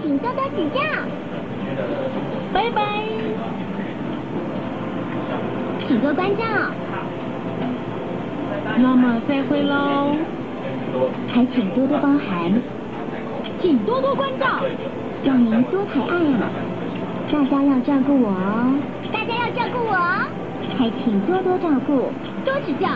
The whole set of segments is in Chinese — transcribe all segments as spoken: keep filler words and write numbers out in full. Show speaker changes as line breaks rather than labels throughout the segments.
请多多指教。拜拜。请多关照。
那么再会喽。
还请多多包涵。请多多关照。让您多抬爱啊！大家要照顾我哦。大家要照顾我哦。还请多多照顾，多指教。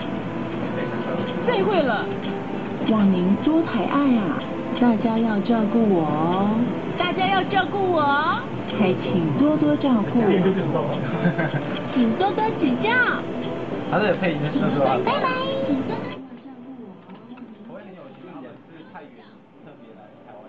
再会了。让您多抬爱啊！大家要照顾我哦。大家要照顾我哦。还请多多照顾。
请多多指教。
他这个配音是是吧？
拜拜。
我也很有趣，也是太远，特别来台湾。